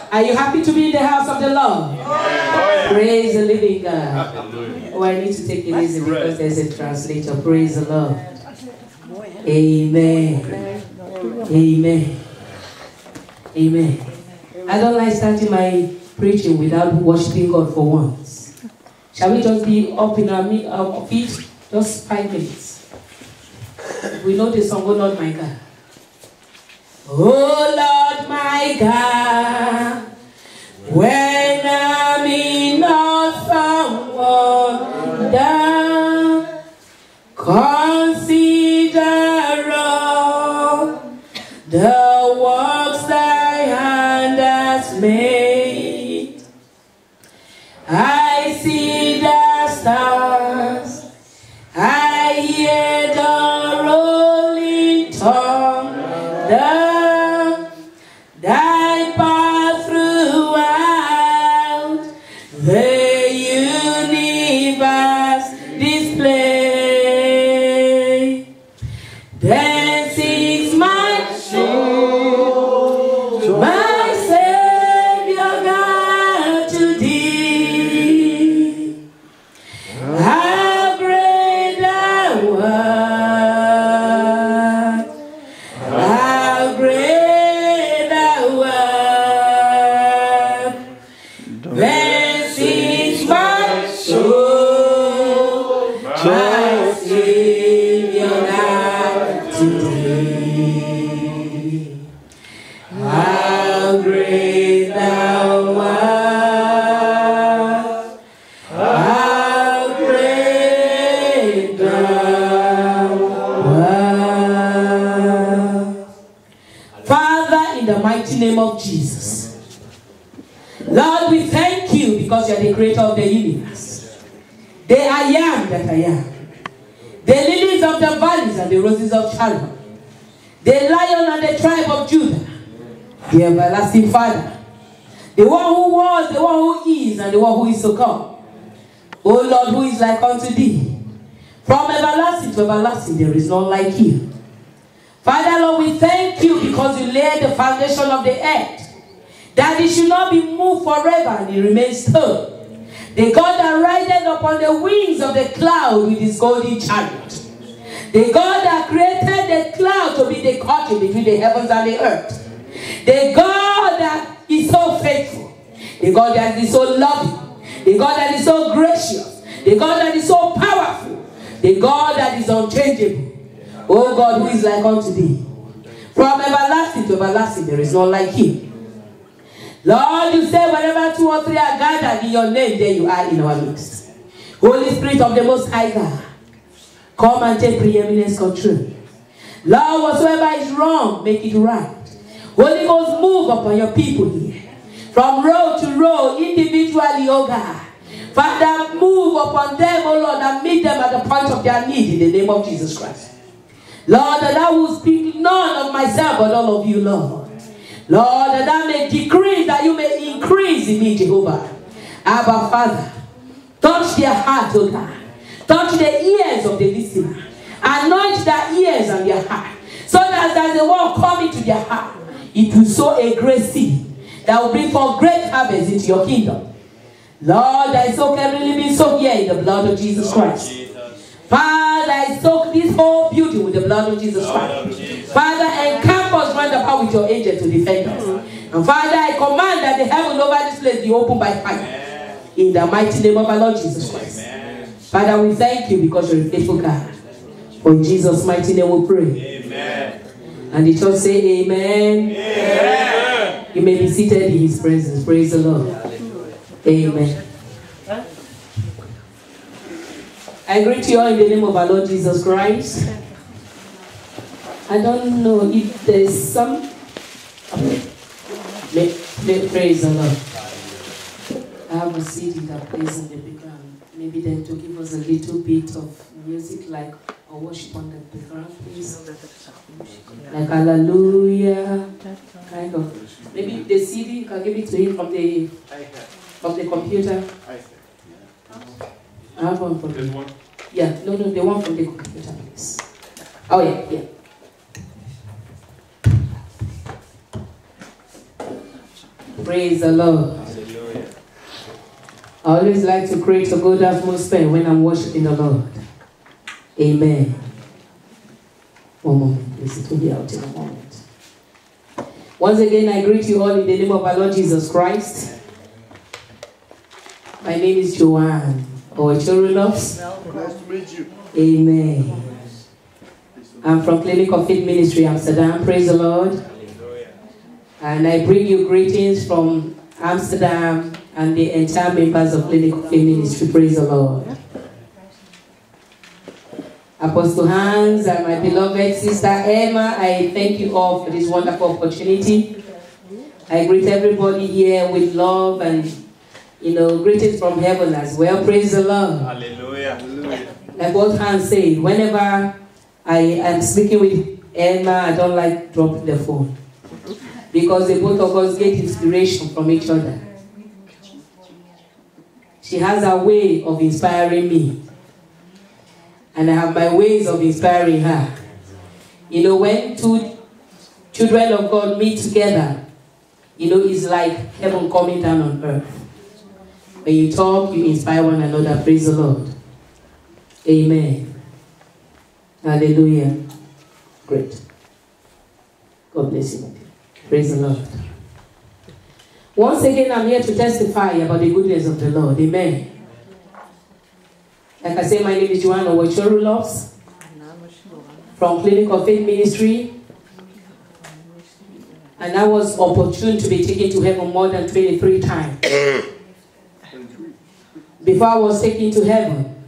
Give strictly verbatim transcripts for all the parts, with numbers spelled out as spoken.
Are you happy to be in the house of the Lord? Yeah. Praise the living God. Hallelujah. Oh, I need to take it easy because there's a translator. Praise the Lord. Amen. Amen. Amen. I don't like starting my preaching without worshiping God for once. Shall we just be up in our feet? Just five minutes. We know the song, Oh Lord my God. Oh Lord my God, when I'm in awesome wonder, consider all the works thy hand has made. I see the stars, I hear the rolling thunder. Thy path throughout the universe display. Then sings my soul, my Savior God to thee. How great thou art, how great. Name of Jesus. Lord, we thank you because you are the creator of the universe. The I am that I am. The lilies of the valleys and the roses of Sharon. The lion and the tribe of Judah. The everlasting Father. The one who was, the one who is, and the one who is to come. O Lord, who is like unto thee? From everlasting to everlasting, there is none like you. Father, Lord, we thank you because you laid the foundation of the earth, that it should not be moved forever and it remains still. The God that rideth upon the wings of the cloud with his golden chariot. The God that created the cloud to be the curtain between the heavens and the earth. The God that is so faithful. The God that is so loving. The God that is so gracious. The God that is so powerful. The God that is unchangeable. Oh God, who is like unto thee? From everlasting to everlasting, there is none like you. Lord, you say wherever two or three are gathered in your name, there you are in our midst. Holy Spirit of the Most High God, come and take preeminence control. Lord, whatsoever is wrong, make it right. Holy Ghost, move upon your people here. From row to row, individually, oh God. Father, move upon them, oh Lord, and meet them at the point of their need in the name of Jesus Christ. Lord, that I will speak none of myself, but all of you, Lord. Lord, that I may decrease, that you may increase in me, Jehovah. Abba, Father, touch their heart, oh God. Touch the ears of the listener. Anoint their ears and their heart. So that as the word come into their heart, it will sow a great seed that will bring forth great harvest into your kingdom. Lord, I soak every living soul here in the blood of Jesus Christ. Father, I soak this whole building with the blood of Jesus Christ. Father, encamp us round about with your angel to defend us. And Father, I command that the heaven over this place be opened by fire. In the mighty name of our Lord Jesus Christ. Father, we thank you because you're a faithful God. For in Jesus' mighty name we pray. Amen. And the church say amen. Amen. You may be seated in his presence. Praise the Lord. Amen. I greet you all in the name of our Lord Jesus Christ. I don't know if there's some... Okay. Praise the Lord. I have a C D that plays in the background. Maybe then to give us a little bit of music like a worship on the background, please. Like hallelujah. Kind of. Maybe the C D, you can give it to him from the, from the computer. I have one from this one? Yeah, no, no, the one from the computer, please. Oh, yeah, yeah. Praise the Lord. Hallelujah. I always like to create a good atmosphere when I'm worshiping the Lord. Amen. One moment, please. It will be out in a moment. Once again, I greet you all in the name of our Lord Jesus Christ. My name is Joanne, or children loves. Nice to meet you. Amen. I'm from Clinic of Faith Ministry, Amsterdam. Praise the Lord. Hallelujah. And I bring you greetings from Amsterdam and the entire members of Clinic of Faith Ministry. Praise the Lord. Apostle Hans and my beloved sister Emma, I thank you all for this wonderful opportunity. I greet everybody here with love and, you know, greetings from heaven as well. Praise the Lord. Hallelujah. Hallelujah. Like what Hans said, whenever I am speaking with Emma, I don't like dropping the phone. Because the both of us get inspiration from each other. She has a way of inspiring me. And I have my ways of inspiring her. You know, when two children of God meet together, you know, it's like heaven coming down on earth. When you talk, you inspire one another. Praise the Lord. Amen. Hallelujah. Great. God bless you. Praise the Lord. Once again, I'm here to testify about the goodness of the Lord. Amen. Like I said, my name is Joanne Owochorulops from Clinic of Faith Ministry. And I was opportune to be taken to heaven more than twenty-three times. Before I was taken to heaven,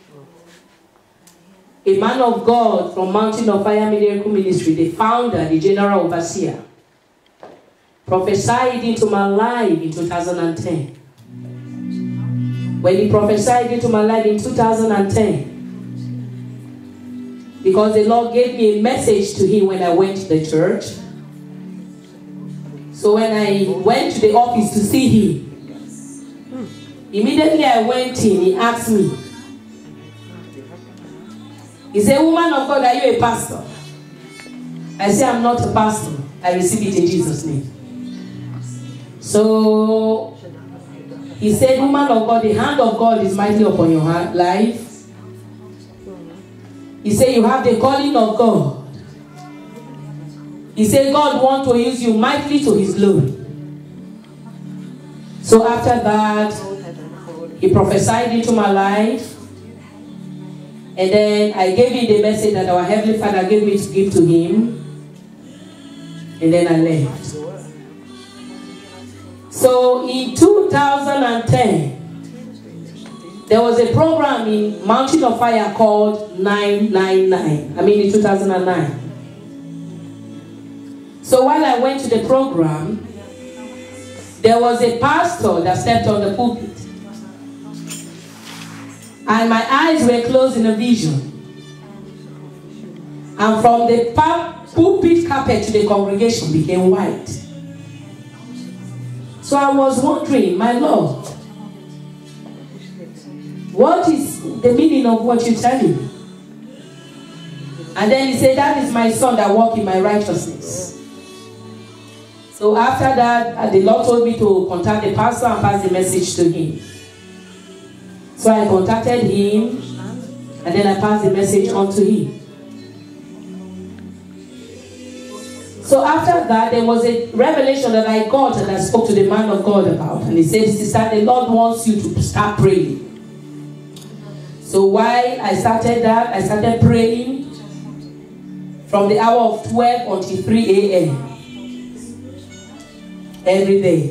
a man of God from Mountain of Fire Miracle Ministry, the founder, the general overseer, prophesied into my life in two thousand ten. When he prophesied into my life in two thousand ten, because the Lord gave me a message to him when I went to the church. So when I went to the office to see him, immediately I went in, he asked me, he said, "Woman of God, are you a pastor?" I said, "I'm not a pastor. I receive it in Jesus' name." So he said, "Woman of God, the hand of God is mighty upon your life." He said, "You have the calling of God." He said, "God wants to use you mightily to his glory." So after that, he prophesied into my life. And then I gave him the message that our Heavenly Father gave me to give to him. And then I left. So in two thousand ten, there was a program in Mountain of Fire called nine nine nine. I mean in two thousand nine. So while I went to the program, there was a pastor that stepped on the pulpit. And my eyes were closed in a vision. And from the pulpit carpet to the congregation became white. So I was wondering, my Lord, what is the meaning of what you're telling me? And then he said, "That is my son that walks in my righteousness." So after that, the Lord told me to contact the pastor and pass the message to him. So I contacted him, and then I passed the message on to him. So after that, there was a revelation that I got and I spoke to the man of God about. And he said, "Sister, the Lord wants you to start praying." So while I started that, I started praying from the hour of twelve until three A M every day.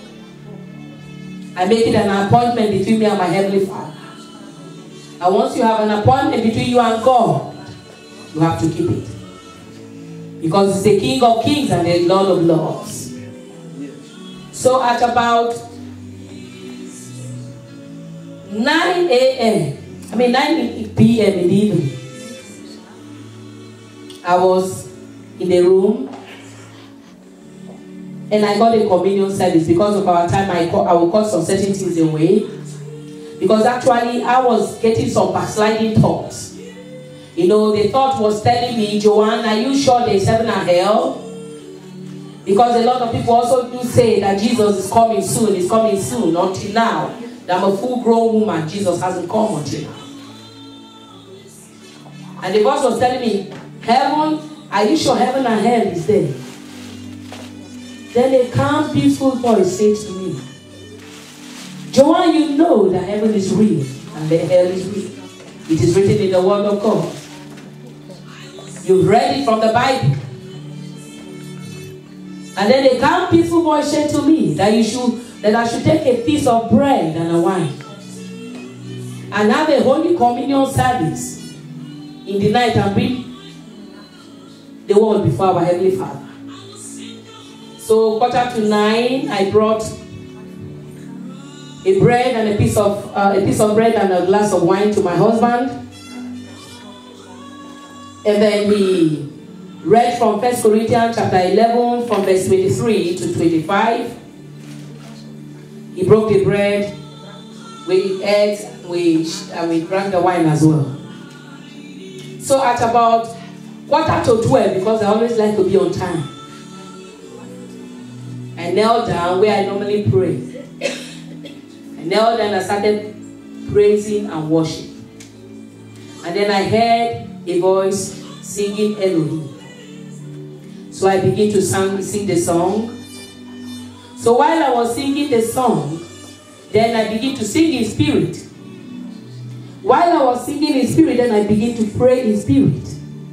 I make it an appointment between me and my Heavenly Father. And once you have an appointment between you and God, you have to keep it. Because it's the King of Kings and the Lord of Lords. So at about nine A M, I mean nine P M in the evening, I was in the room and I got a communion service. Because of our time, I, I will cut some certain things away. Because actually, I was getting some backsliding thoughts. You know, the thought was telling me, "Joanne, are you sure there's heaven and hell?" Because a lot of people also do say that Jesus is coming soon, he's coming soon. Until now, that I'm a full-grown woman, Jesus hasn't come until now. And the voice was telling me, heaven, are you sure heaven and hell is there? Then a calm, peaceful voice said to me, Joanne, you know that heaven is real and the hell is real. It is written in the Word of God. You've read it from the Bible. And then a calm, peaceful voice said to me that you should, that I should take a piece of bread and a wine and have a Holy Communion service in the night and bring the word before our Heavenly Father. So quarter to nine, I brought a bread and a piece of uh, a piece of bread and a glass of wine to my husband, and then we read from First Corinthians chapter eleven, from verse twenty-three to twenty-five. He broke the bread, we ate, we and we drank the wine as well. So at about quarter to twelve, because I always like to be on time, I knelt down where I normally pray. I knelt down and I started praising and worshiping. And then I heard a voice singing Elohim. So I began to sing, sing the song. So while I was singing the song, then I began to sing in spirit. While I was singing in spirit, then I began to pray in spirit.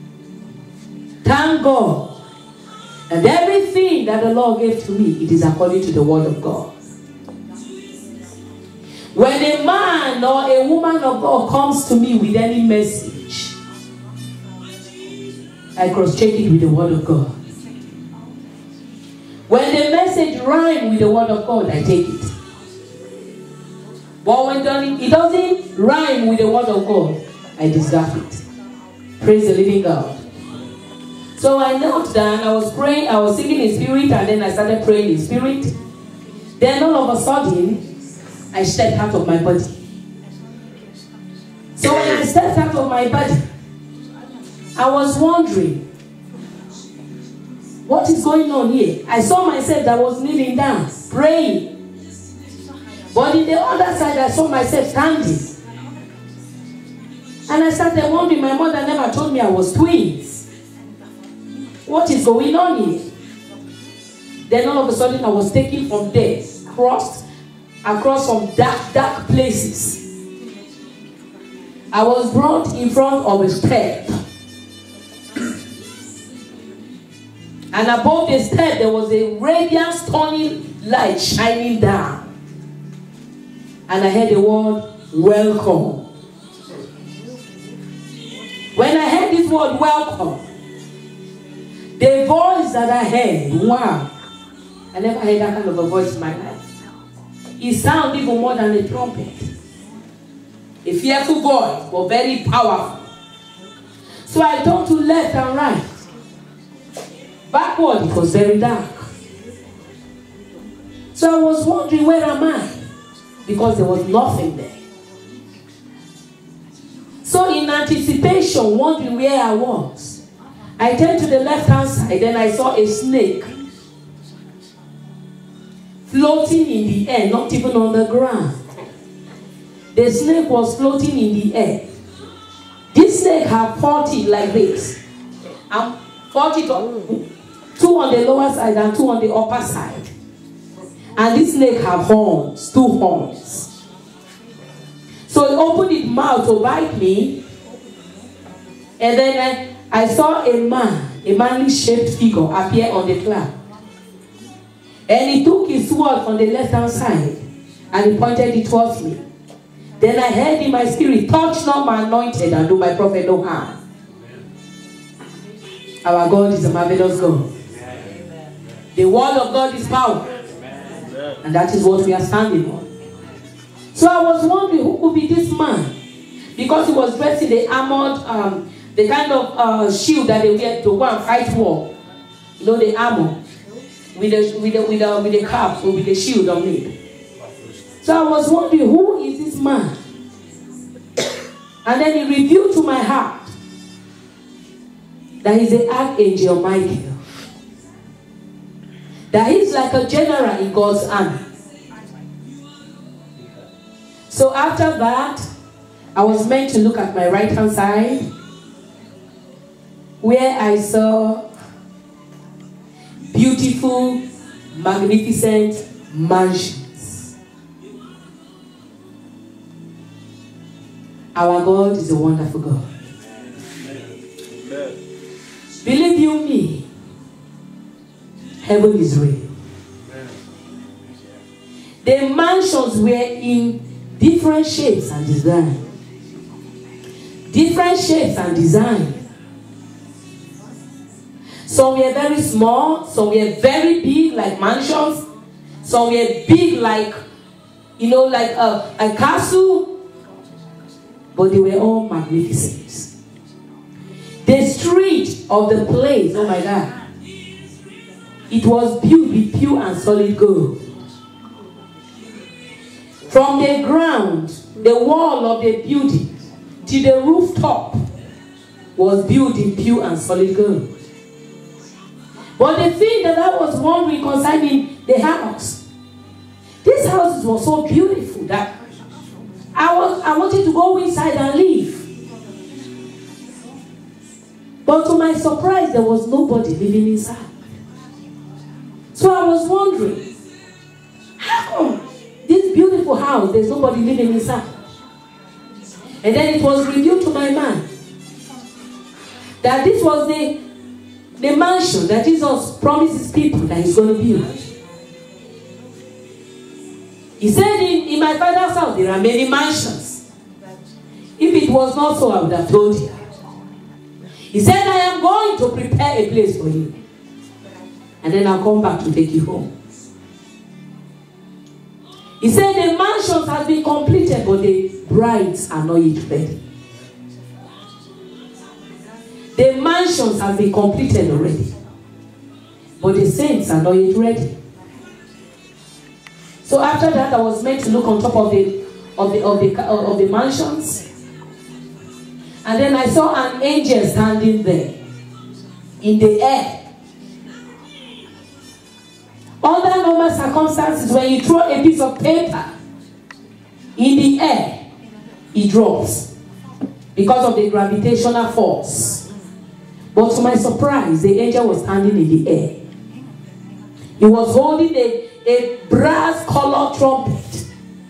Thank God that everything that the Lord gave to me, it is according to the Word of God. When a man or a woman of God comes to me with any message, I cross-check it with the Word of God. When the message rhymes with the Word of God, I take it. But when it doesn't rhyme with the Word of God, I discard it. Praise the living God. So I knelt down, I was praying, I was singing in spirit, and then I started praying in spirit. Then all of a sudden, I stepped out of my body. So when I stepped out of my body, I was wondering, what is going on here? I saw myself that was kneeling down, praying. But in the other side, I saw myself standing. And I started wondering, my mother never told me I was twins. What is going on here? Then all of a sudden, I was taken from there, crossed across some dark, dark places. I was brought in front of a step. And above the step, there was a radiant, stunning light shining down. And I heard the word, welcome. When I heard this word, welcome, the voice that I heard, wow, I never heard that kind of a voice in my life. It sounded even more than a trumpet. A fearful voice, but very powerful. So I turned to left and right. Backward, it was very dark. So I was wondering, where am I? Because there was nothing there. So in anticipation, wondering where I was, I turned to the left-hand side, and I saw a snake floating in the air, not even on the ground. The snake was floating in the air. This snake had four teeth like this. And four teeth, two on the lower side and two on the upper side. And this snake had horns, two horns. So it opened its mouth to bite me. And then I, I saw a man, a manly shaped figure appear on the cloud. And he took his sword from the left-hand side and he pointed it towards me. Then I heard in my spirit, touch not my anointed and do my prophet no harm. Our God is a marvelous God. Amen. The word of God is power. Amen. And that is what we are standing on. So I was wondering, who could be this man? Because he was dressed in the armored, um, the kind of uh, shield that they wear to go and fight war. You know, the armor. With the, with the, with the, with the cap or with the shield on it. So I was wondering, who is this man? And then he revealed to my heart that he's the Archangel Michael. that he's like a general in God's army. So after that, I was meant to look at my right hand side, where I saw beautiful, magnificent mansions. Our God is a wonderful God. Amen. Believe you me, heaven is real. Amen. The mansions were in different shapes and design. Different shapes and design. Some were very small, some were very big, like mansions. Some were big, like, you know, like a, a castle. But they were all magnificent. The street of the place, oh my God, it was built with pure and solid gold. From the ground, the wall of the building, to the rooftop was built in pure and solid gold. But the thing that I was wondering concerning the house, this house was so beautiful that I was I wanted to go inside and live. But to my surprise, there was nobody living inside. So I was wondering, how come this beautiful house, there's nobody living inside? And then it was revealed to my mind that this was the, the mansion that Jesus promises people that he's going to build. He said, in, in my father's house there are many mansions. If it was not so, I would have told you. He said, I am going to prepare a place for you. And then I'll come back to take you home. He said the mansions have been completed, but the brides are not yet ready. The mansions have been completed already, but the saints are not yet ready. So after that, I was meant to look on top of the of the of the of the mansions, and then I saw an angel standing there in the air. Under normal circumstances, when you throw a piece of paper in the air, it drops because of the gravitational force. But to my surprise, the angel was standing in the air. He was holding a, a brass colored trumpet.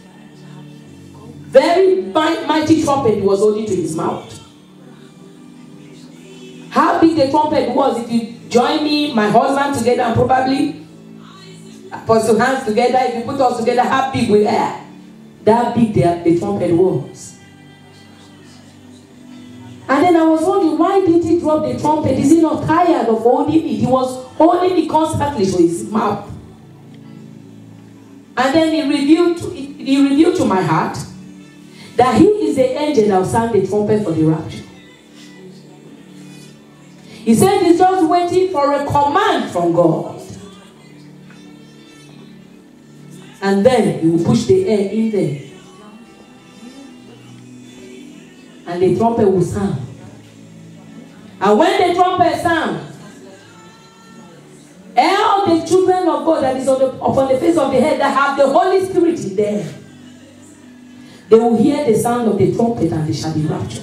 Very mighty trumpet he was holding to his mouth. How big the trumpet was, if you join me, my husband together, and probably put your hands together, if you put us together, how big we are. That big the, the trumpet was. And then I was wondering, why did he drop the trumpet? Is he not tired of holding it? He was holding it constantly to his mouth. And then he revealed to, he revealed to my heart that he is the angel that will sound the trumpet for the rapture. He said he's just waiting for a command from God. And then he will push the air in there. And the trumpet will sound. And when the trumpet sounds, all the children of God that is on the, upon the face of the earth that have the Holy Spirit in them, they will hear the sound of the trumpet and they shall be raptured.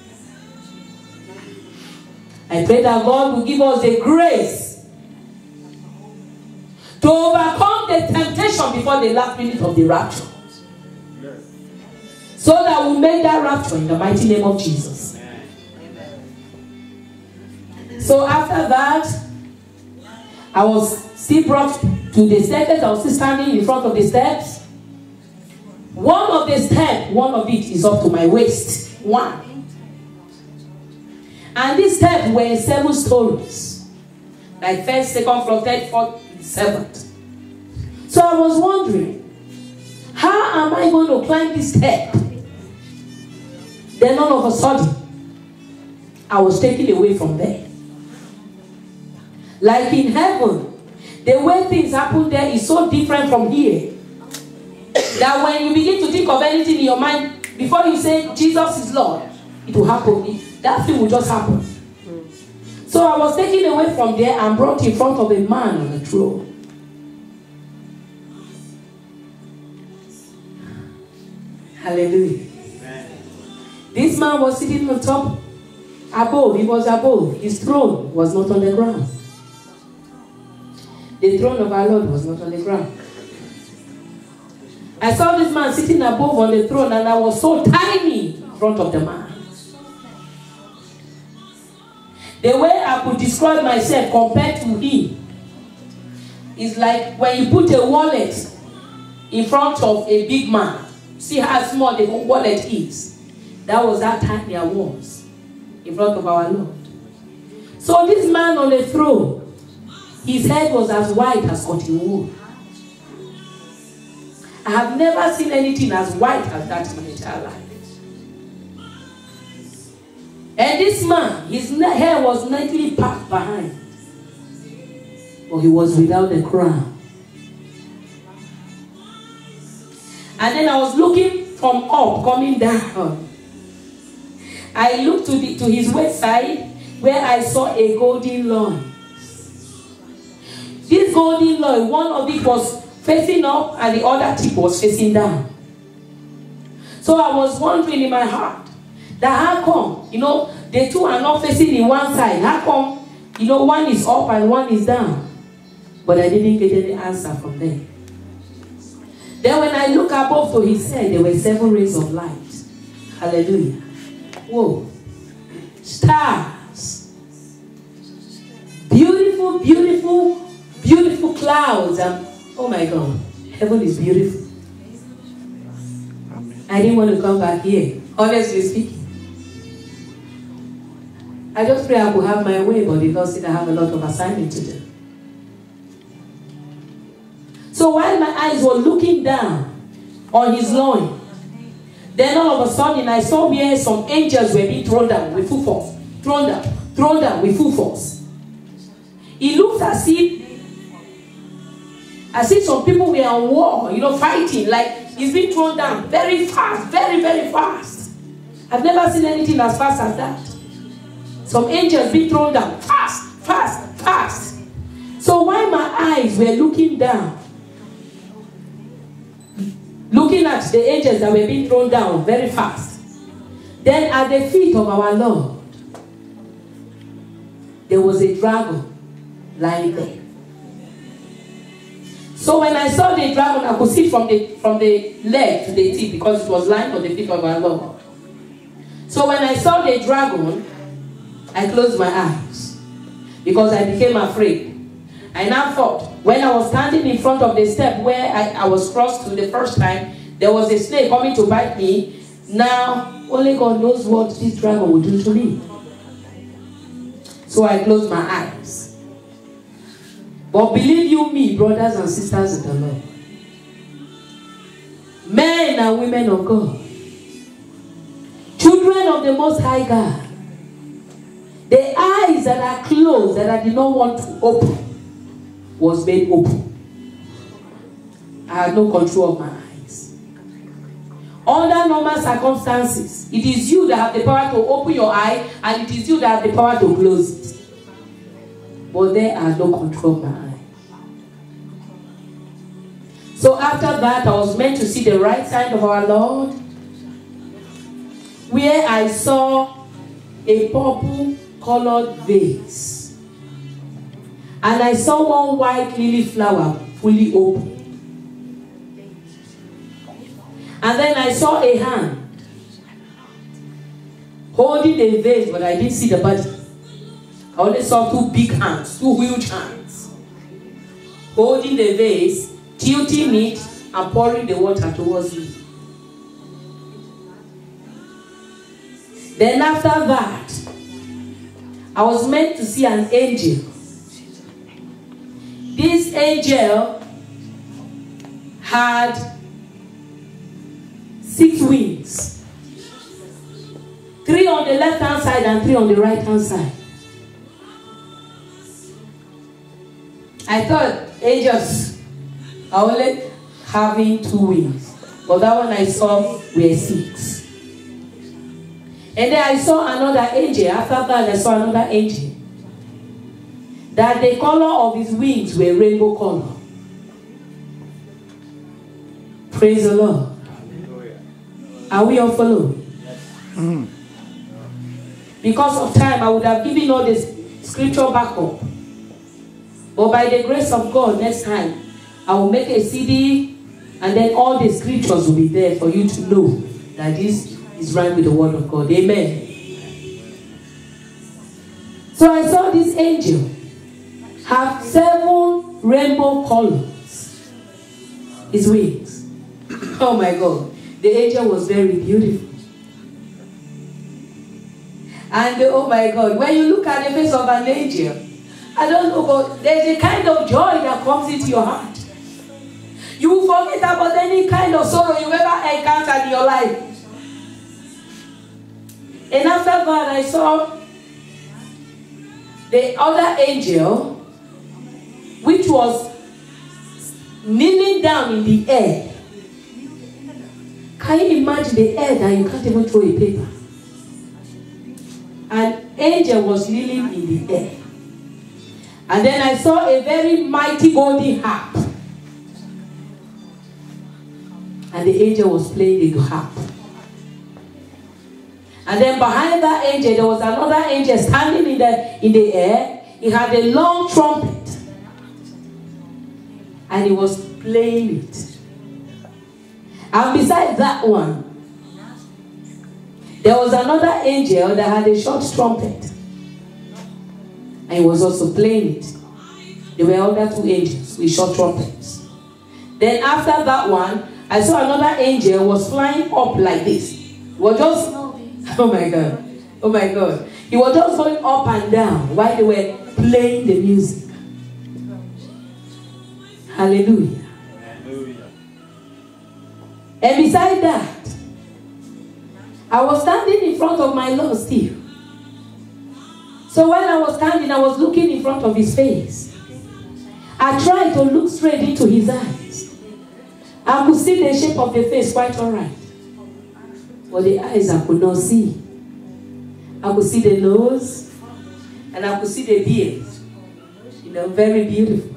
I pray that God will give us the grace to overcome the temptation before the last minute of the rapture. Yes. So that we'll make that rapture in the mighty name of Jesus. Amen. So after that, I was still brought to the steps. I was still standing in front of the steps. One of the steps, one of it is up to my waist. One. And these steps were seven stories. Like first, second, floor, third, fourth, seventh. So I was wondering, how am I going to climb this step? Then all of a sudden, I was taken away from there. Like in heaven, the way things happen there is so different from here. That when you begin to think of anything in your mind, before you say Jesus is Lord, it will happen. That thing will just happen. So I was taken away from there and brought in front of a man on a throne. Hallelujah. Amen. This man was sitting on top, above. He was above. His throne was not on the ground. The throne of our Lord was not on the ground. I saw this man sitting above on the throne, and I was so tiny in front of the man. The way I could describe myself compared to him is like when you put a wallet in front of a big man. See how small the wallet is. That was how tiny I was in front of our Lord. So this man on the throne, his head was as white as cotton wool. I have never seen anything as white as that in my entire life. And this man, his hair was neatly packed behind, but he was without a crown. And then I was looking from up, coming down. I looked to, the, to his waist side, where I saw a golden loin. This golden loin, one of it was facing up and the other tip was facing down. So I was wondering in my heart, that how come, you know, the two are not facing in one side. How come, you know, one is up and one is down? But I didn't get any answer from them. Then when I look above to his head, there were seven rays of light. Hallelujah. Whoa. Stars. Beautiful, beautiful, beautiful clouds. And, oh my God. Heaven is beautiful. I didn't want to come back here, honestly speaking. I just pray I could have my way, but because I have a lot of assignment to do. So while my eyes were looking down on his loin, then all of a sudden I saw where some angels were being thrown down with full force. Thrown down, thrown down with full force. It looked as if, as if some people were on war, you know, fighting, like he's being thrown down very fast, very, very fast. I've never seen anything as fast as that. Some angels being thrown down, fast, fast, fast. So while my eyes were looking down, looking at the angels that were being thrown down very fast, then at the feet of our Lord, there was a dragon lying there. So when I saw the dragon, I could see from the, from the leg to the tip because it was lying on the feet of our Lord. So when I saw the dragon, I closed my eyes because I became afraid. I now thought, when I was standing in front of the step where I, I was crossed to the first time, there was a snake coming to bite me. Now, only God knows what this dragon will do to me. So I closed my eyes. But believe you me, brothers and sisters in the Lord, men and women of God, children of the Most High God, the eyes that are closed, that I did not want to open, was made open. I had no control of my eyes. Under normal circumstances, it is you that have the power to open your eye, and it is you that have the power to close it. But there are no control of my eye. So after that, I was meant to see the right side of our Lord, where I saw a purple colored vase. And I saw one white lily flower fully open. And then I saw a hand holding a vase, but I didn't see the body. I only saw two big hands, two huge hands, holding the vase, tilting it, and pouring the water towards me. Then after that, I was meant to see an angel. This angel had six wings. Three on the left hand side and three on the right hand side. I thought angels are only having two wings, but that one I saw were six. And then I saw another angel. After that, I saw another angel. That the color of his wings were rainbow color. Praise the Lord. Are we all following? Mm. Because of time, I would have given all this scripture back up. But by the grace of God, next time, I will make a C D, and then all the scriptures will be there for you to know that this is right with the word of God. Amen. So I saw this angel have seven rainbow colors. His wings. Oh my God. The angel was very beautiful. And oh my God, when you look at the face of an angel, I don't know, but there's a kind of joy that comes into your heart. You will forget about any kind of sorrow you ever encountered in your life. And after that, I saw the other angel, which was kneeling down in the air. Can you imagine the air that you can't even throw a paper? An angel was kneeling in the air. And then I saw a very mighty golden harp. And the angel was playing the harp. And then behind that angel, there was another angel standing in the, in the air. He had a long trumpet. And he was playing it. And beside that one, there was another angel that had a short trumpet. And he was also playing it. There were other two angels with short trumpets. Then after that one, I saw another angel was flying up like this. He was just, oh my God, oh my God. He was just going up and down while they were playing the music. Hallelujah. Hallelujah. And beside that, I was standing in front of my Lord still. So while I was standing, I was looking in front of his face. I tried to look straight into his eyes. I could see the shape of the face quite all right. But the eyes I could not see. I could see the nose, and I could see the beard. You know, very beautiful.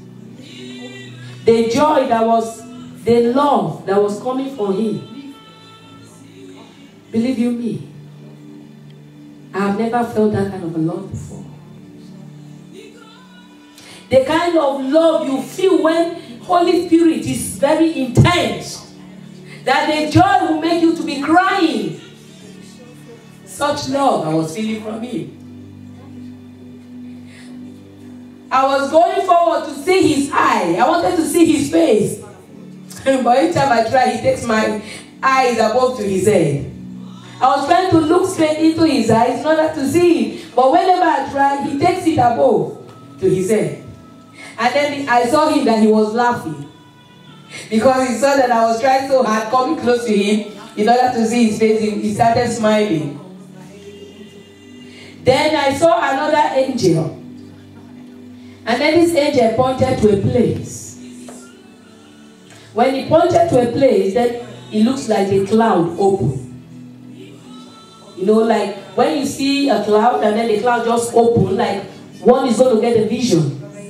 The joy that was, the love that was coming from him. Believe you me, I have never felt that kind of a love before. The kind of love you feel when Holy Spirit is very intense. That the joy will make you to be crying. Such love I was feeling from him. I was going forward to see his eye. I wanted to see his face. But every time I try, he takes my eyes above to his head. I was trying to look straight into his eyes in order to see him. But whenever I try, he takes it above to his head. And then I saw him that he was laughing. Because he saw that I was trying so hard, coming close to him, in order to see his face, he started smiling. Then I saw another angel. And then this angel pointed to a place. When he pointed to a place, then it looks like a cloud open. You know, like when you see a cloud and then the cloud just open, like one is going to get a vision.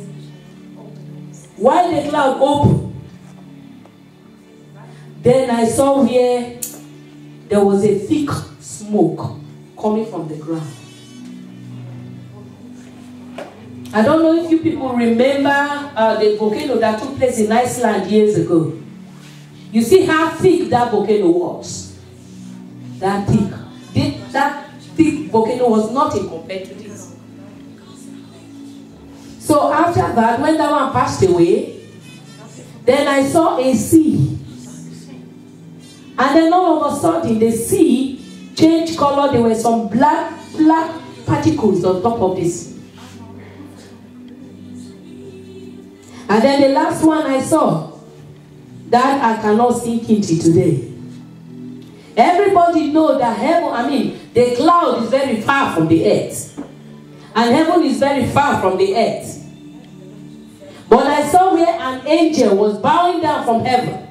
While the cloud opened, then I saw where there was a thick smoke coming from the ground. I don't know if you people remember uh, the volcano that took place in Iceland years ago. You see how thick that volcano was. That thick. The, that thick volcano was nothing compared to this. So after that, when that one passed away, then I saw a sea. And then all of a sudden, the sea changed color. There were some black, black particles on top of this. And then the last one I saw, that I cannot sink into today. Everybody knows that heaven, I mean, the cloud is very far from the earth. And heaven is very far from the earth. But I saw where an angel was bowing down from heaven.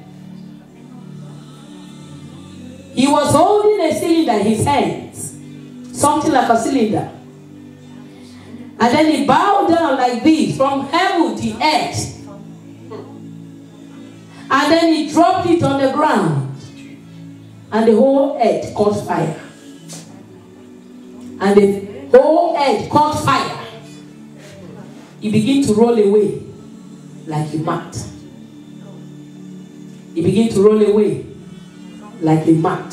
He was holding a cylinder in his hands. Something like a cylinder. And then he bowed down like this from heaven to earth. And then he dropped it on the ground. and the whole earth caught fire. And the whole earth caught fire. He began to roll away like a mat. He began to roll away like a mat.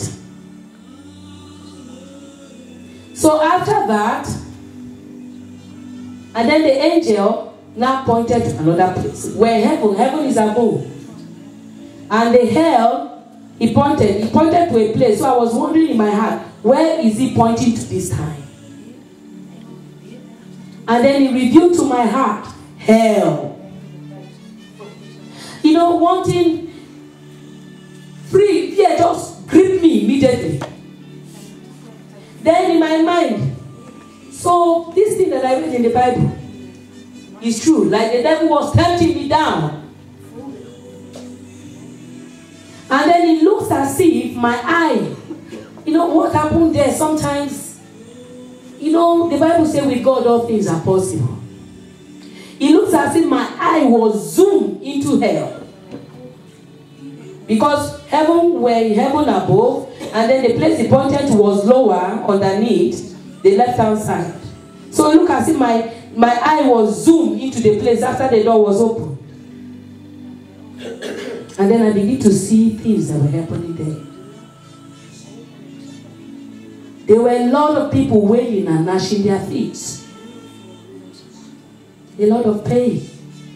So after that, and then the angel now pointed to another place where heaven, heaven is above. And the hell, he pointed, he pointed to a place. So I was wondering in my heart, where is he pointing to this time? And then he revealed to my heart, hell. You know, wanting free, fear just gripped me immediately. Then in my mind, so this thing that I read in the Bible is true. Like the devil was tempting me down. And then it looks as if my eye, you know what happened there sometimes, you know, the Bible says with God all things are possible. It looks as if my eye was zoomed into hell. Because heaven were in heaven above, and then the place he pointed to was lower underneath the left hand side. So it looked as if my, my eye was zoomed into the place after the door was open. And then I began to see things that were happening there. There were a lot of people wailing and gnashing their feet. A lot of pain.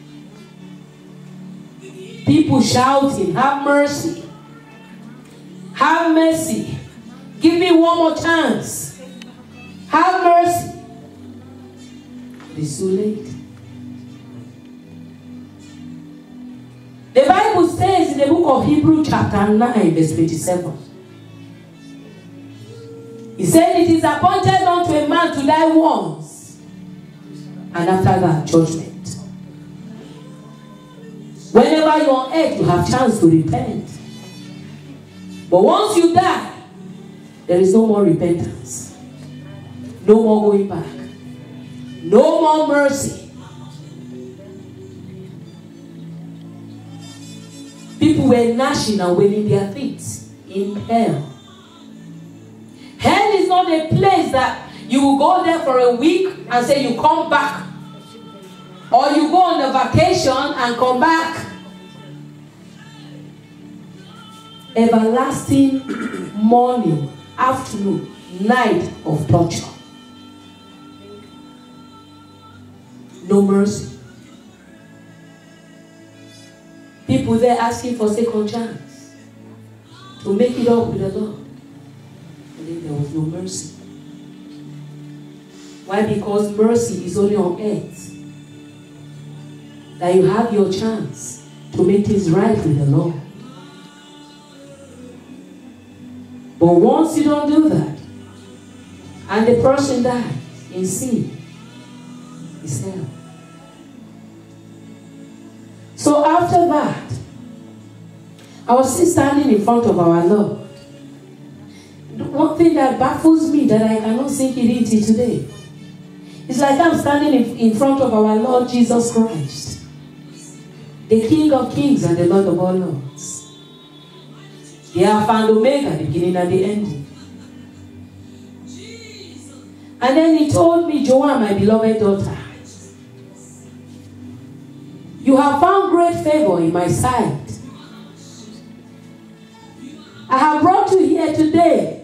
People shouting, have mercy. Have mercy. Give me one more chance. Have mercy. It's too late. The Bible says in the book of Hebrews chapter nine verse twenty-seven. He said it is appointed unto a man to die once, and after that judgment. Whenever you're on earth, you have chance to repent. But once you die, there is no more repentance. No more going back. No more mercy. People were gnashing and wailing their feet in hell. Hell is not a place that you will go there for a week and say you come back. Or you go on a vacation and come back. Everlasting morning, afternoon, night of torture. No mercy. People there asking for second chance to make it up with the Lord. And then there was no mercy. Why? Because mercy is only on earth. That you have your chance to make things right with the Lord. But once you don't do that, and the person dies in sin, it's hell. So after that, I was still standing in front of our Lord. One thing that baffles me that I cannot sink it into today, it's like I'm standing in, in front of our Lord Jesus Christ, the King of Kings and the Lord of all Lords. The Alpha and Omega, the beginning and the ending. And then he told me, Joanne, my beloved daughter, you have found great favor in my sight. I have brought you here today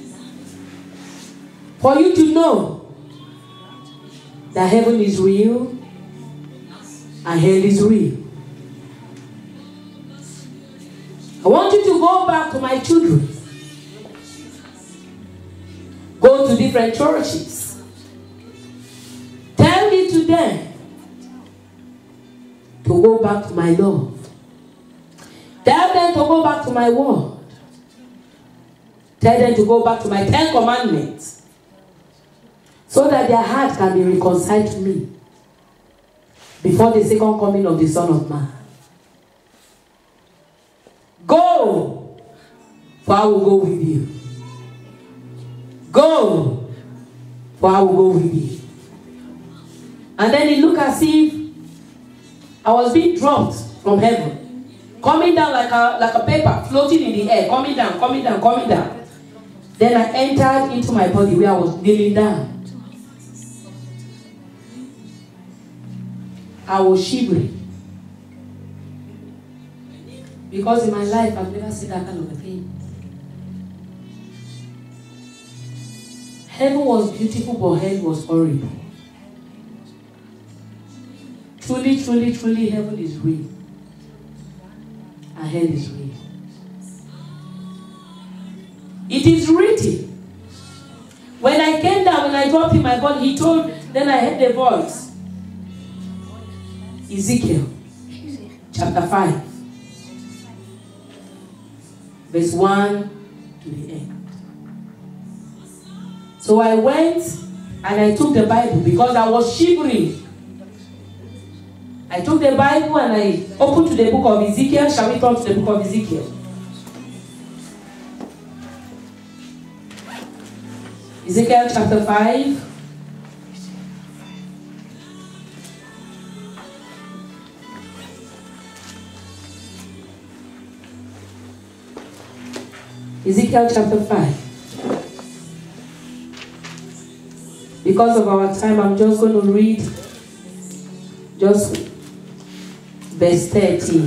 for you to know that heaven is real and hell is real. I want you to go back to my children. Go to different churches. Tell me to them to go back to my love. Tell them to go back to my word. Tell them to go back to my Ten Commandments. So that their heart can be reconciled to me before the second coming of the Son of Man. Go, for I will go with you. Go, for I will go with you. And then it looked as if I was being dropped from heaven coming down like a like a paper, floating in the air, coming down, coming down, coming down. Then I entered into my body where I was kneeling down. I was shivering. Because in my life, I've never seen that kind of a thing. Heaven was beautiful, but hell was horrible. Truly, truly, truly, heaven is real. And hell is real. It is written. When I came down, when I dropped in my body, he told, then I heard the voice. Ezekiel, chapter five, verse one to the end. So I went and I took the Bible because I was shivering. I took the Bible and I opened to the book of Ezekiel. Shall we turn to the book of Ezekiel? Ezekiel chapter five. Ezekiel chapter five. Because of our time, I'm just going to read just verse thirteen.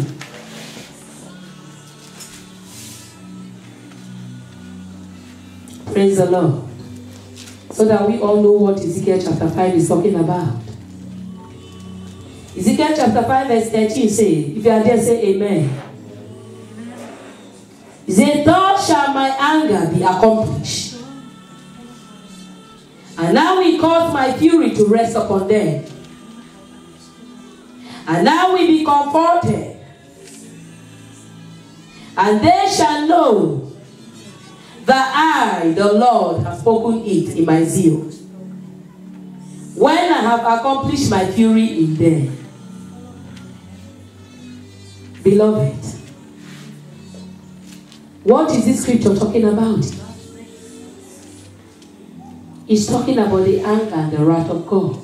Praise the Lord. So that we all know what Ezekiel chapter five is talking about. Ezekiel chapter five verse thirteen says, if you are there, say amen. He said, thus shall my anger be accomplished. And now we cause my fury to rest upon them. And now we be comforted. And they shall know that I, the Lord, have spoken it in my zeal, when I have accomplished my fury in them. Beloved, what is this scripture talking about? It's talking about the anger and the wrath of God.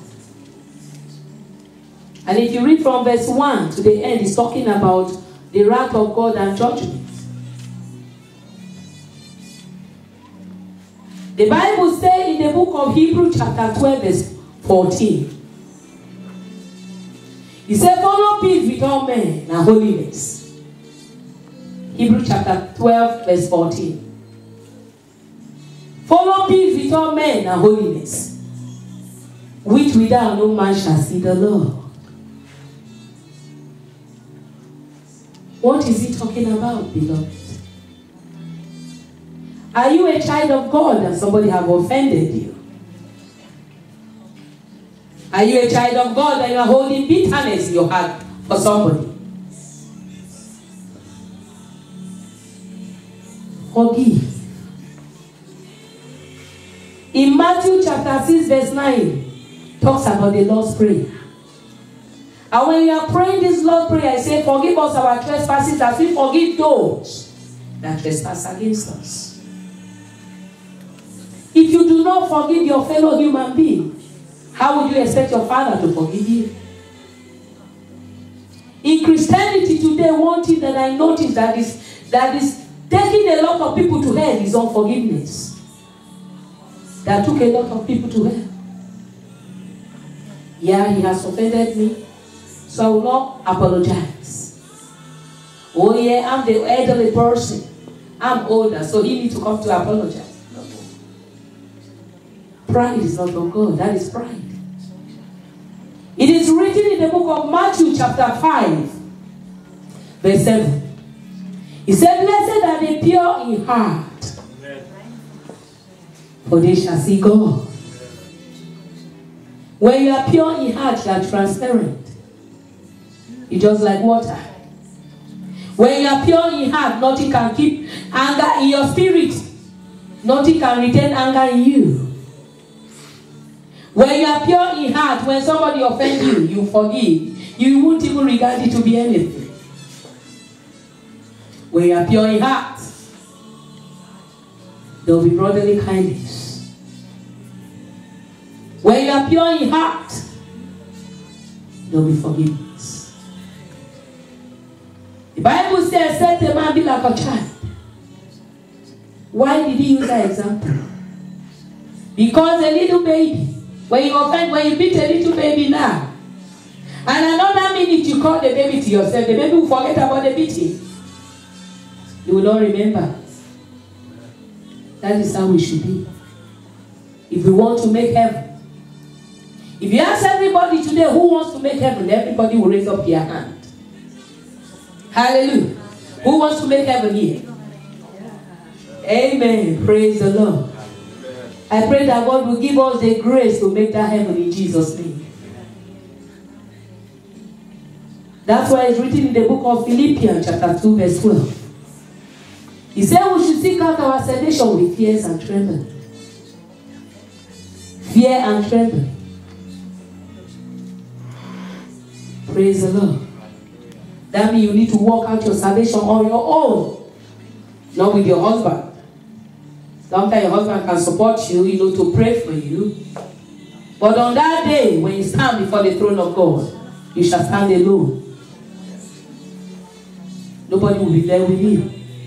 And if you read from verse one to the end, it's talking about the wrath of God and judgment. The Bible says in the book of Hebrews chapter twelve verse fourteen, it said, follow peace with all men and holiness. Hebrews chapter twelve verse fourteen. Follow peace with all men and holiness, which without no man shall see the Lord. What is he talking about, beloved? Are you a child of God and somebody have offended you? Are you a child of God and you are holding bitterness in your heart for somebody? Forgive. In Matthew chapter six verse nine, talks about the Lord's Prayer. And when you are praying this Lord's Prayer, I say, forgive us our trespasses as we forgive those that trespass against us. If you do not forgive your fellow human being, how would you expect your Father to forgive you? In Christianity today, one thing that I notice that is, that is taking a lot of people to hell is unforgiveness. That took a lot of people to hell. Yeah, he has offended me, so I will not apologize. Oh yeah, I'm the elderly person. I'm older, so he needs to come to apologize. No. Pride is not of God. That is pride. It is written in the book of Matthew chapter five, verse seven. He said, blessed are the pure in heart, for they shall see God. When you are pure in heart, you are transparent. You're just like water. When you are pure in heart, nothing can keep anger in your spirit. Nothing can retain anger in you. When you are pure in heart, when somebody offends you, you forgive. You won't even regard it to be anything. When you are pure in heart, there will be brotherly kindness. When you are pure in heart, there will be forgiveness. The Bible says, let a man be like a child. Why did he use that example? Because a little baby, when you offend, when you beat a little baby now, and another minute you call the baby to yourself, the baby will forget about the beating. You will not remember. That is how we should be. If we want to make heaven. If you ask everybody today who wants to make heaven, everybody will raise up their hand. Hallelujah. Who wants to make heaven here? Amen. Praise the Lord. I pray that God will give us the grace to make that heaven in Jesus' name. That's why it's written in the book of Philippians chapter two verse twelve. He said we should seek out our salvation with fears and trembling. Fear and trembling. Praise the Lord. That means you need to work out your salvation on your own. Not with your husband. Sometimes your husband can support you, you know, to pray for you. But on that day, when you stand before the throne of God, you shall stand alone. Nobody will be there with you.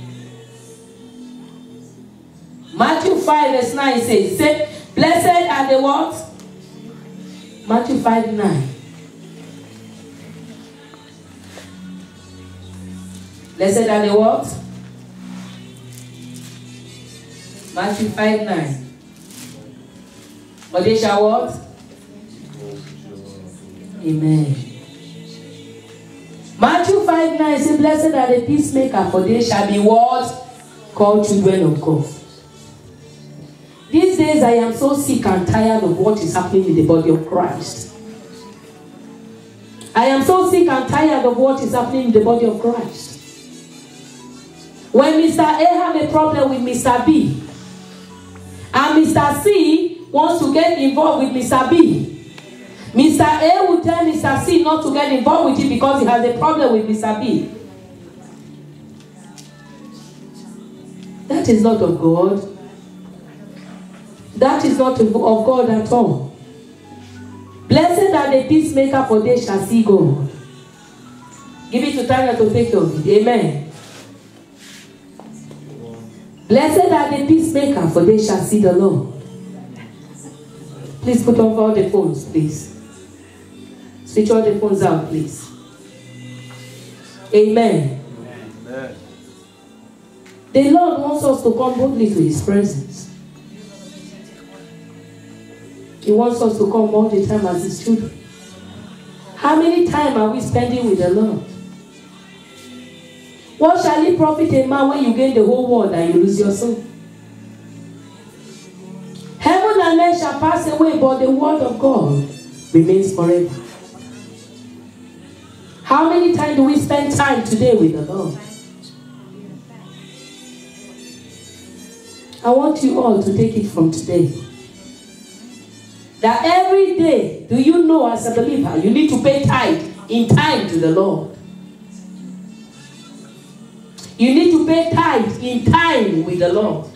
Matthew five verse nine says, say, blessed are the what? Matthew five nine. Blessed are the what? Matthew five nine. But they shall what? Amen. Matthew five nine says, blessed are the peacemakers, for they shall be what? Called children of God. These days I am so sick and tired of what is happening in the body of Christ. I am so sick and tired of what is happening in the body of Christ. When Mister A have a problem with Mister B, and Mister C wants to get involved with Mister B, Mister A will tell Mister C not to get involved with him because he has a problem with Mister B. That is not of God. That is not of God at all. Blessed are the peacemakers, for they shall see God. Give it to Tanya to take of it. Amen. Blessed are the peacemakers, for they shall see the Lord. Please put off all the phones, please. Switch all the phones out, please. Amen. Amen. The Lord wants us to come boldly to His presence. He wants us to come all the time as His children. How many times are we spending with the Lord? What shall it profit a man when you gain the whole world and you lose your soul? Heaven and earth shall pass away, but the word of God remains forever. How many times do we spend time today with the Lord? I want you all to take it from today. That every day, do you know as a believer, you need to pay tithe in time to the Lord. You need to pay tithe in time with the Lord.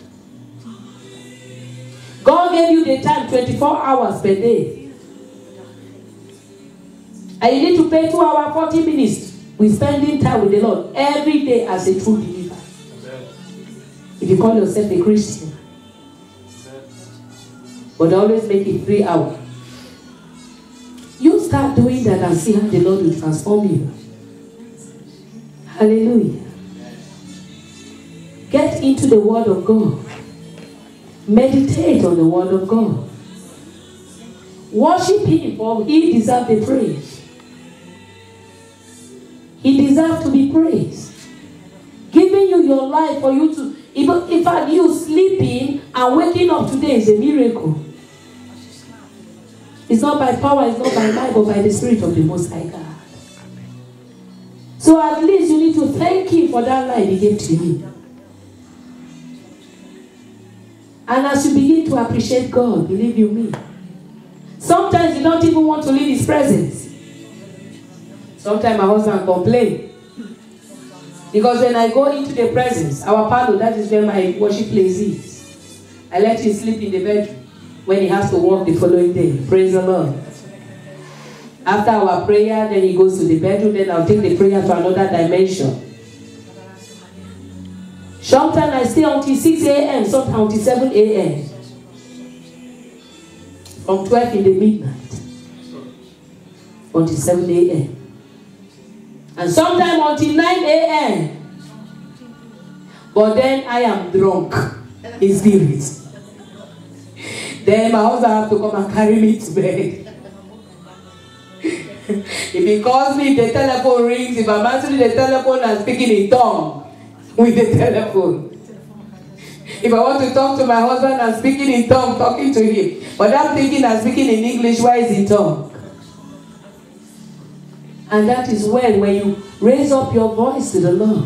God gave you the time twenty-four hours per day. And you need to pay two hours, forty minutes with spending time with the Lord every day as a true believer. Amen. If you call yourself a Christian. Amen. But always make it three hours. You start doing that and see how the Lord will transform you. Hallelujah. Get into the Word of God. Meditate on the Word of God. Worship Him, for He deserves the praise. He deserves to be praised. Giving you your life for you to, even in fact, you sleeping and waking up today is a miracle. It's not by power, it's not by might, but by the Spirit of the Most High God. So at least you need to thank Him for that life He gave to you. And as you begin to appreciate God, believe you me, sometimes you don't even want to leave His presence. Sometimes my husband complains. Because when I go into the presence, our parlor, that is where my worship place is. I let him sleep in the bedroom when he has to work the following day. Praise the Lord. After our prayer, then he goes to the bedroom, then I'll take the prayer to another dimension. Sometimes I stay until six a m, sometimes until seven a m From twelve in the midnight until seven a m And sometimes until nine a m But then I am drunk in spirit. Then my husband have to come and carry me to bed. If he calls me, the telephone rings. If I'm answering the telephone and speaking in tongue with the telephone. If I want to talk to my husband and speaking in tongue, talking to him. But I'm thinking and speaking in English, why is it tongue? And that is when, when you raise up your voice to the Lord,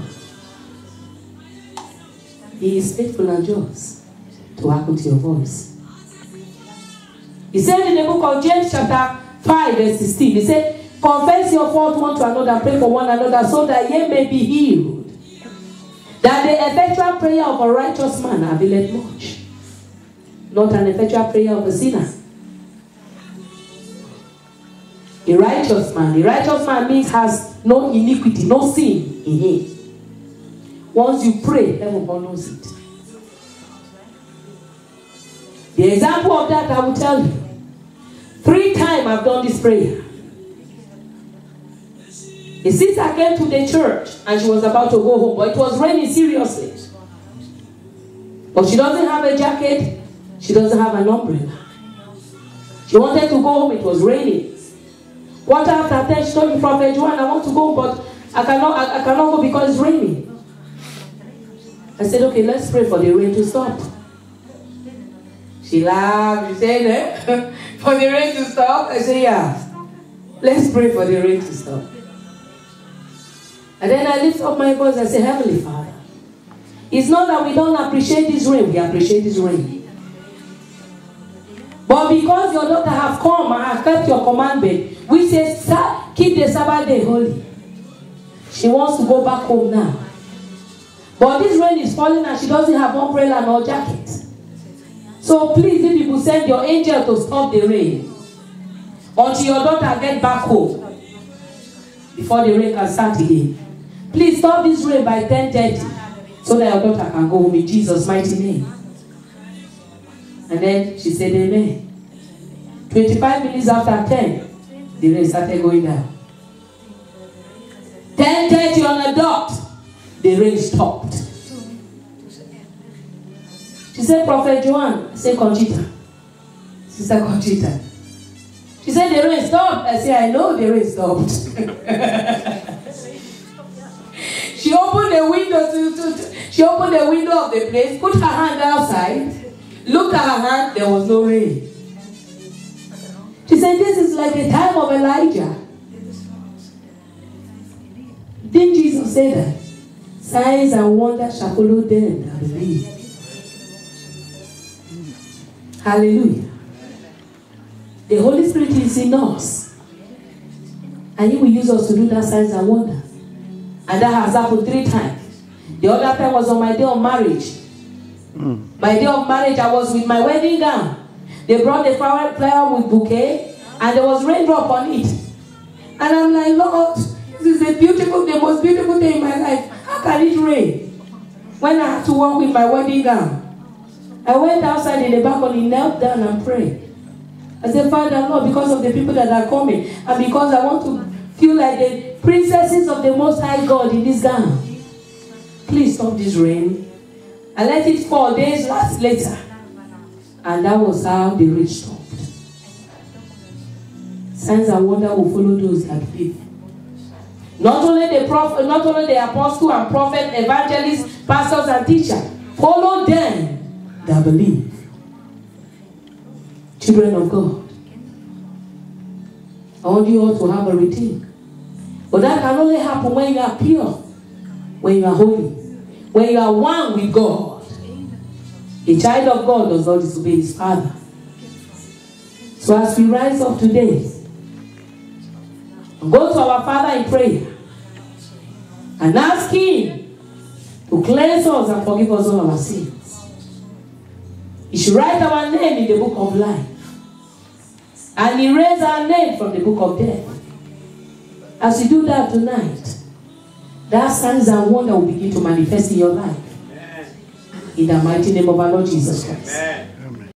He is faithful and just to hearken to your voice. He said in the book of James chapter five verse sixteen, he said, confess your fault one to another and pray for one another so that ye may be healed. That the effectual prayer of a righteous man availeth much, not an effectual prayer of a sinner. A righteous man, a righteous man means has no iniquity, no sin in him. Once you pray, heaven knows it. The example of that I will tell you. Three times I've done this prayer. A sister came to the church and she was about to go home, but it was raining seriously. But she doesn't have a jacket, she doesn't have an umbrella. She wanted to go home, it was raining. Quarter after ten, she told me, Prophet Joan, I want to go, but I cannot, I, I cannot go because it's raining. I said, okay, let's pray for the rain to stop. She laughed, she said, eh? For the rain to stop? I said, yeah. Let's pray for the rain to stop. And then I lift up my voice and say, Heavenly Father, it's not that we don't appreciate this rain, we appreciate this rain. But because your daughter have come and have kept your commandment, we say, keep the Sabbath day holy. She wants to go back home now. But this rain is falling and she doesn't have umbrella nor jacket. So please, if people send your angel to stop the rain until your daughter get back home before the rain can start again. Please stop this rain by ten thirty so that your daughter can go home in Jesus' mighty name. And then she said amen. twenty-five minutes after ten, the rain started going down. ten thirty on the dot, the rain stopped. She said, Prophet Joan. I said, Conchita. Sister Conchita. She said, the rain stopped. I said, I know the rain stopped. She opened the window to, to, to she opened the window of the place, put her hand outside, looked at her hand, there was no rain. She said, this is like the time of Elijah. Didn't Jesus say that? Signs and wonders shall follow them that believe. Hallelujah. The Holy Spirit is in us. And He will use us to do that signs and wonders. And that has happened three times. The other time was on my day of marriage. Mm. My day of marriage, I was with my wedding gown. They brought the flower, flower with bouquet, and there was raindrop on it. And I'm like, Lord, this is a beautiful, the most beautiful day in my life. How can it rain? When I had to walk with my wedding gown. I went outside in the balcony, knelt down and prayed. I said, Father, Lord, because of the people that are coming, and because I want to feel like the princesses of the Most High God in this gown, please stop this rain. And let it fall days last later. And that was how the rain stopped. Signs and wonders will follow those that believe. Not only the prophet, not only the apostle and prophet, evangelists, pastors and teachers, follow them that believe. Children of God, I want you all to have a routine. But that can only happen when you are pure, when you are holy, when you are one with God. A child of God does not disobey his father. So as we rise up today, go to our Father in prayer and ask Him to cleanse us and forgive us all our sins. He should write our name in the book of life and erase our name from the book of death. As you do that tonight, that signs and wonder will begin to manifest in your life. In the mighty name of our Lord Jesus Christ. Amen.